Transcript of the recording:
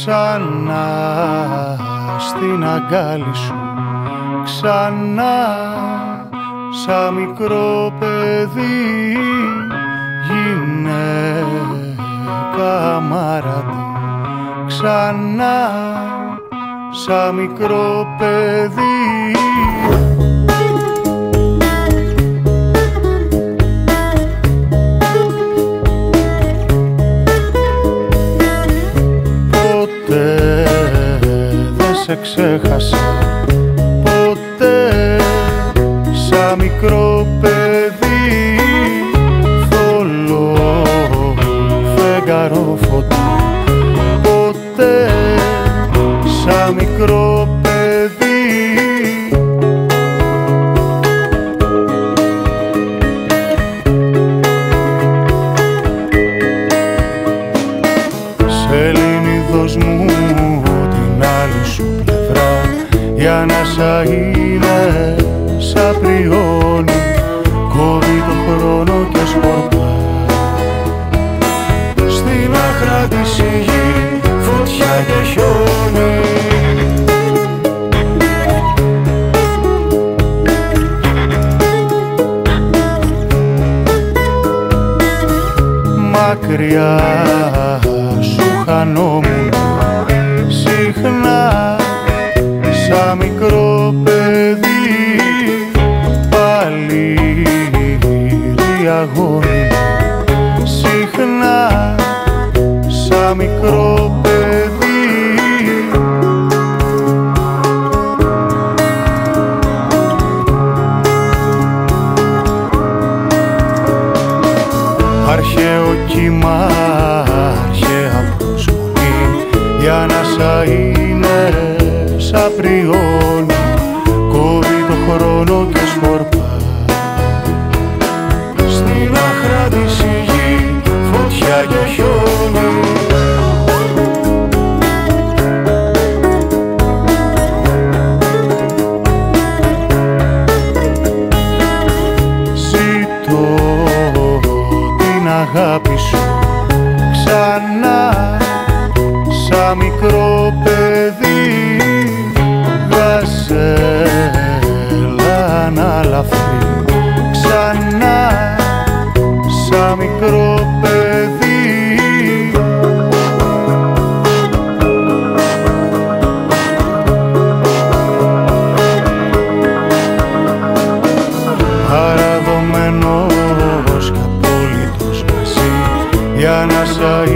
ξανά στην αγκάλι σου, ξανά σαν μικρό παιδί, γυναίκα αμάρατη, ξανά σαν μικρό παιδί. Σε ξέχασα ποτέ σαν μικρό παιδί, θολό φεγγαρό φωτί, ποτέ σαν μικρό παιδί. Σελήνιδος μου η ανάσα είναι σαν πριόνι, κόβει το χρόνο και σκορπά. Στην άχρα της η γη, φωτιά και χιόνι. Μακριά σου χανόμουν συχνά σαν μικρό παιδί, πάλι αγώνι, συχνά σαν μικρό παιδί. Αρχαίο κύμα, αρχαία προσμονή, η ανάσα είναι σαν πριόνι, κόβει το χρόνο και σκορπά. Στην άχρα της η γη, φωτιά και χιόνι. Ζήτω την αγάπη σου ξανά σαν μικρό παιδί, γαζέλα αναλαφρύ, ξανά σαν μικρό παιδί. Παραδομένος κι απόλυτος μαζί, η ανάσα